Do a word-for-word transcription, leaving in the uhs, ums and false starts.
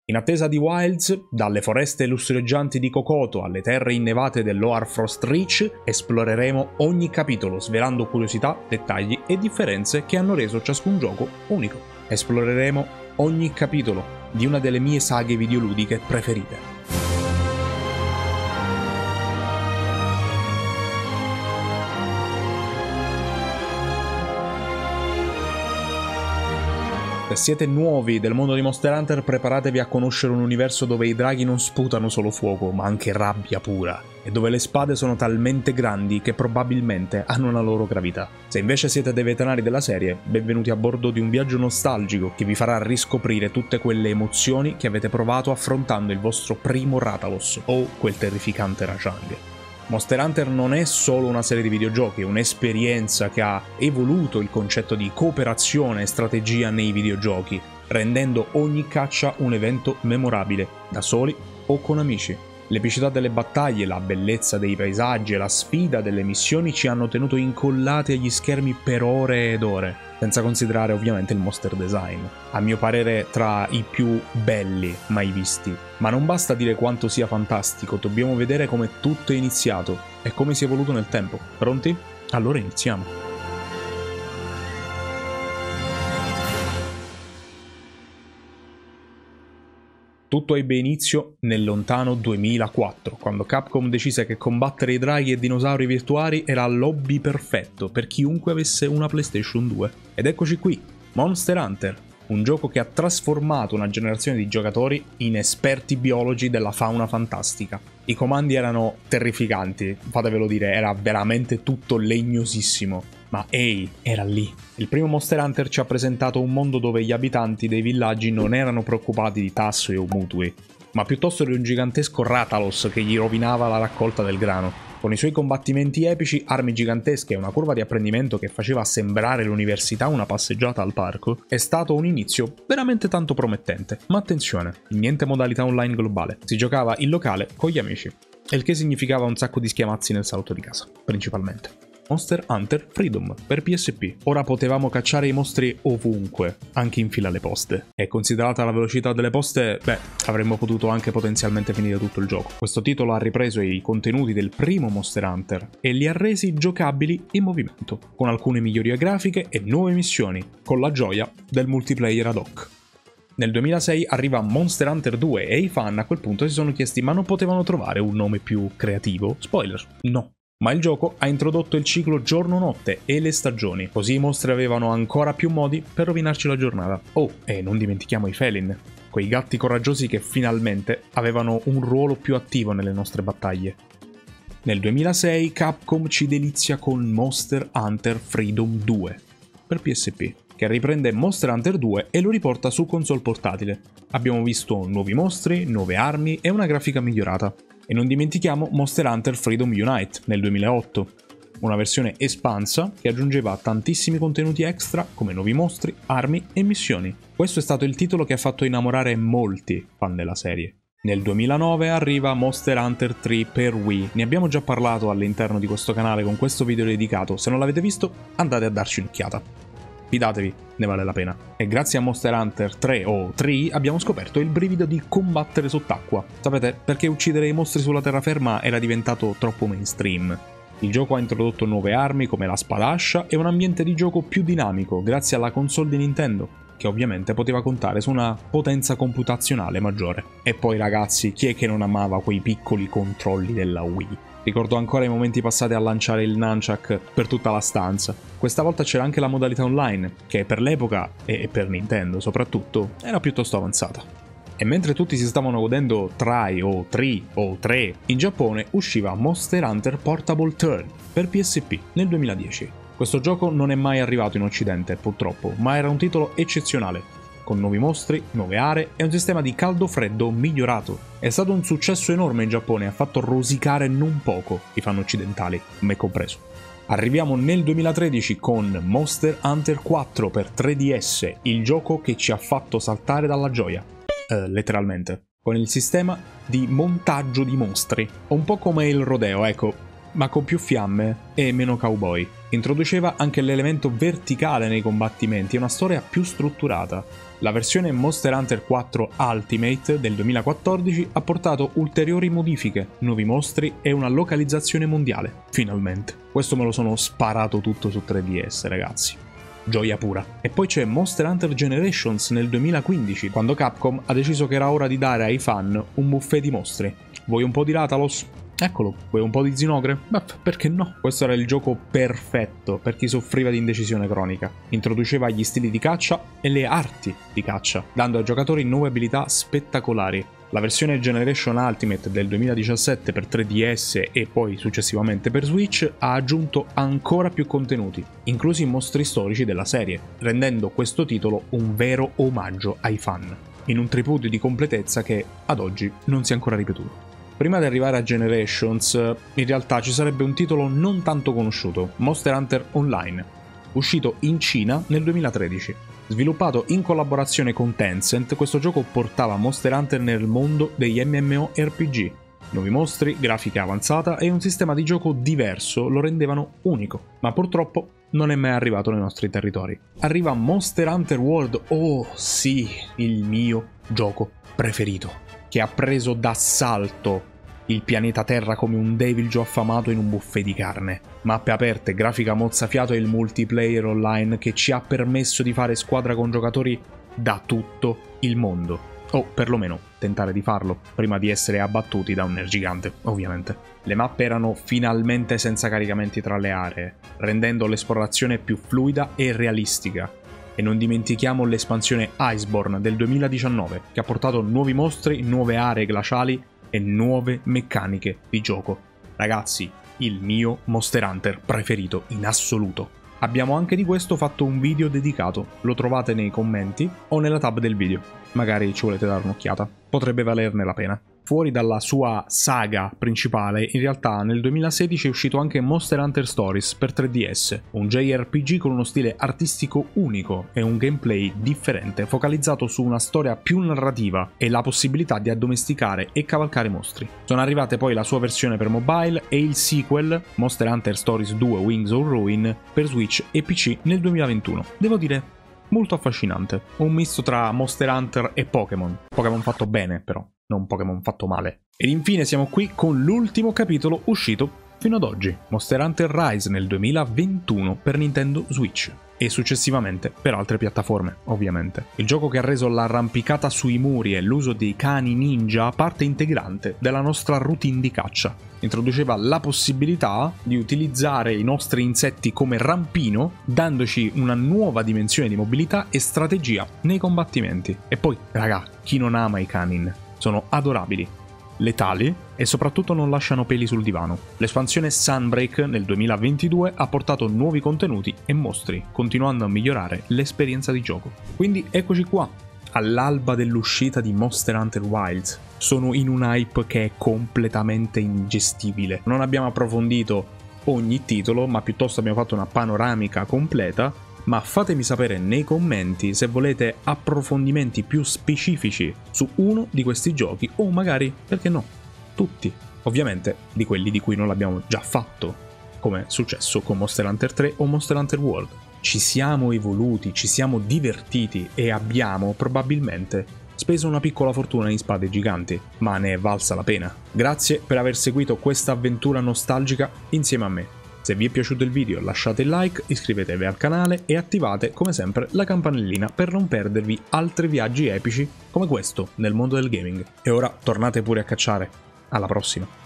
In attesa di Wilds, dalle foreste lussureggianti di Kokoto alle terre innevate dell'Hoarfrost Reach, esploreremo ogni capitolo, svelando curiosità, dettagli e differenze che hanno reso ciascun gioco unico. Esploreremo ogni capitolo di una delle mie saghe videoludiche preferite. Se siete nuovi del mondo di Monster Hunter, preparatevi a conoscere un universo dove i draghi non sputano solo fuoco, ma anche rabbia pura, e dove le spade sono talmente grandi che probabilmente hanno una loro gravità. Se invece siete dei veterani della serie, benvenuti a bordo di un viaggio nostalgico che vi farà riscoprire tutte quelle emozioni che avete provato affrontando il vostro primo Rathalos o quel terrificante Rajang. Monster Hunter non è solo una serie di videogiochi, è un'esperienza che ha evoluto il concetto di cooperazione e strategia nei videogiochi, rendendo ogni caccia un evento memorabile, da soli o con amici. L'epicità delle battaglie, la bellezza dei paesaggi e la sfida delle missioni ci hanno tenuto incollati agli schermi per ore ed ore, senza considerare ovviamente il monster design, a mio parere tra i più belli mai visti. Ma non basta dire quanto sia fantastico, dobbiamo vedere come tutto è iniziato e come si è evoluto nel tempo. Pronti? Allora iniziamo! Tutto ebbe inizio nel lontano duemilaquattro, quando Capcom decise che combattere i draghi e dinosauri virtuali era l'hobby perfetto per chiunque avesse una PlayStation due. Ed eccoci qui, Monster Hunter, un gioco che ha trasformato una generazione di giocatori in esperti biologi della fauna fantastica. I comandi erano terrificanti, fatevelo dire, era veramente tutto legnosissimo. Ma ehi, era lì. Il primo Monster Hunter ci ha presentato un mondo dove gli abitanti dei villaggi non erano preoccupati di tasse o mutui, ma piuttosto di un gigantesco Rathalos che gli rovinava la raccolta del grano. Con i suoi combattimenti epici, armi gigantesche e una curva di apprendimento che faceva sembrare l'università una passeggiata al parco, è stato un inizio veramente tanto promettente. Ma attenzione, niente modalità online globale, si giocava in locale con gli amici, il che significava un sacco di schiamazzi nel salotto di casa, principalmente. Monster Hunter Freedom per P S P. Ora potevamo cacciare i mostri ovunque, anche in fila alle poste. E considerata la velocità delle poste, beh, avremmo potuto anche potenzialmente finire tutto il gioco. Questo titolo ha ripreso i contenuti del primo Monster Hunter e li ha resi giocabili in movimento, con alcune migliorie grafiche e nuove missioni, con la gioia del multiplayer ad hoc. Nel duemilasei arriva Monster Hunter due e i fan a quel punto si sono chiesti ma non potevano trovare un nome più creativo? Spoiler, no. Ma il gioco ha introdotto il ciclo giorno-notte e le stagioni, così i mostri avevano ancora più modi per rovinarci la giornata. Oh, e non dimentichiamo i Felin, quei gatti coraggiosi che finalmente avevano un ruolo più attivo nelle nostre battaglie. Nel duemilasei Capcom ci delizia con Monster Hunter Freedom due per P S P, che riprende Monster Hunter due e lo riporta su console portatile. Abbiamo visto nuovi mostri, nuove armi e una grafica migliorata. E non dimentichiamo Monster Hunter Freedom Unite nel duemilaotto, una versione espansa che aggiungeva tantissimi contenuti extra come nuovi mostri, armi e missioni. Questo è stato il titolo che ha fatto innamorare molti fan della serie. Nel duemilanove arriva Monster Hunter tre per Wii, ne abbiamo già parlato all'interno di questo canale con questo video dedicato, se non l'avete visto andate a darci un'occhiata. Fidatevi, ne vale la pena. E grazie a Monster Hunter tre o tre abbiamo scoperto il brivido di combattere sott'acqua. Sapete, perché uccidere i mostri sulla terraferma era diventato troppo mainstream. Il gioco ha introdotto nuove armi come la spadascia e un ambiente di gioco più dinamico grazie alla console di Nintendo, che ovviamente poteva contare su una potenza computazionale maggiore. E poi ragazzi, chi è che non amava quei piccoli controlli della Wii? Ricordo ancora i momenti passati a lanciare il nunchuck per tutta la stanza. Questa volta c'era anche la modalità online, che per l'epoca, e per Nintendo soprattutto, era piuttosto avanzata. E mentre tutti si stavano godendo Try o tre o tre, in Giappone usciva Monster Hunter Portable Turn per P S P nel duemiladieci. Questo gioco non è mai arrivato in Occidente, purtroppo, ma era un titolo eccezionale, con nuovi mostri, nuove aree e un sistema di caldo-freddo migliorato. È stato un successo enorme in Giappone e ha fatto rosicare non poco i fan occidentali, me compreso. Arriviamo nel duemilatredici con Monster Hunter quattro per tre D S, il gioco che ci ha fatto saltare dalla gioia, eh, letteralmente, con il sistema di montaggio di mostri, un po' come il rodeo, ecco. ma con più fiamme e meno cowboy. Introduceva anche l'elemento verticale nei combattimenti e una storia più strutturata. La versione Monster Hunter quattro Ultimate del duemilaquattordici ha portato ulteriori modifiche, nuovi mostri e una localizzazione mondiale. Finalmente. Questo me lo sono sparato tutto su tre D S, ragazzi. Gioia pura. E poi c'è Monster Hunter Generations nel duemilaquindici, quando Capcom ha deciso che era ora di dare ai fan un buffet di mostri. Vuoi un po' di Ratalos? Eccolo. Vuoi un po' di Zinogre? Beh, perché no? Questo era il gioco perfetto per chi soffriva di indecisione cronica. Introduceva gli stili di caccia e le arti di caccia, dando ai giocatori nuove abilità spettacolari. La versione Generation Ultimate del duemiladiciassette per tre D S e poi successivamente per Switch ha aggiunto ancora più contenuti, inclusi i mostri storici della serie, rendendo questo titolo un vero omaggio ai fan, in un tripudio di completezza che, ad oggi, non si è ancora ripetuto. Prima di arrivare a Generations, in realtà ci sarebbe un titolo non tanto conosciuto, Monster Hunter Online, uscito in Cina nel duemilatredici. Sviluppato in collaborazione con Tencent, questo gioco portava Monster Hunter nel mondo degli MMORPG. Nuovi mostri, grafica avanzata e un sistema di gioco diverso lo rendevano unico, ma purtroppo non è mai arrivato nei nostri territori. Arriva Monster Hunter World, oh sì, il mio gioco preferito, che ha preso d'assalto il pianeta Terra come un devilgio affamato in un buffet di carne. Mappe aperte, grafica mozzafiato e il multiplayer online che ci ha permesso di fare squadra con giocatori da tutto il mondo. O perlomeno tentare di farlo, prima di essere abbattuti da un nerd gigante, ovviamente. Le mappe erano finalmente senza caricamenti tra le aree, rendendo l'esplorazione più fluida e realistica. E non dimentichiamo l'espansione Iceborne del duemiladiciannove, che ha portato nuovi mostri, nuove aree glaciali e nuove meccaniche di gioco. Ragazzi, il mio Monster Hunter preferito in assoluto. Abbiamo anche di questo fatto un video dedicato, lo trovate nei commenti o nella tab del video. Magari ci volete dare un'occhiata, potrebbe valerne la pena. Fuori dalla sua saga principale, in realtà nel duemilasedici è uscito anche Monster Hunter Stories per tre D S, un J R P G con uno stile artistico unico e un gameplay differente, focalizzato su una storia più narrativa e la possibilità di addomesticare e cavalcare mostri. Sono arrivate poi la sua versione per mobile e il sequel, Monster Hunter Stories due Wings of Ruin, per Switch e P C nel duemilaventuno. Devo dire, molto affascinante. Un misto tra Monster Hunter e Pokémon. Pokémon fatto bene, però, non Pokémon fatto male. Ed infine siamo qui con l'ultimo capitolo uscito fino ad oggi, Monster Hunter Rise nel duemilaventuno per Nintendo Switch. E successivamente per altre piattaforme, ovviamente. Il gioco che ha reso l'arrampicata sui muri e l'uso dei cani ninja parte integrante della nostra routine di caccia. Introduceva la possibilità di utilizzare i nostri insetti come rampino, dandoci una nuova dimensione di mobilità e strategia nei combattimenti. E poi, raga, chi non ama i canin? Sono adorabili, letali e soprattutto non lasciano peli sul divano. L'espansione Sunbreak nel duemilaventidue ha portato nuovi contenuti e mostri, continuando a migliorare l'esperienza di gioco. Quindi eccoci qua, all'alba dell'uscita di Monster Hunter Wilds. Sono in un hype che è completamente ingestibile. Non abbiamo approfondito ogni titolo, ma piuttosto abbiamo fatto una panoramica completa. Ma fatemi sapere nei commenti se volete approfondimenti più specifici su uno di questi giochi o magari, perché no, tutti. Ovviamente di quelli di cui non l'abbiamo già fatto, come è successo con Monster Hunter tre o Monster Hunter World. Ci siamo evoluti, ci siamo divertiti e abbiamo probabilmente speso una piccola fortuna in spade giganti, ma ne è valsa la pena. Grazie per aver seguito questa avventura nostalgica insieme a me. Se vi è piaciuto il video lasciate il like, iscrivetevi al canale e attivate come sempre la campanellina per non perdervi altri viaggi epici come questo nel mondo del gaming. E ora tornate pure a cacciare. Alla prossima!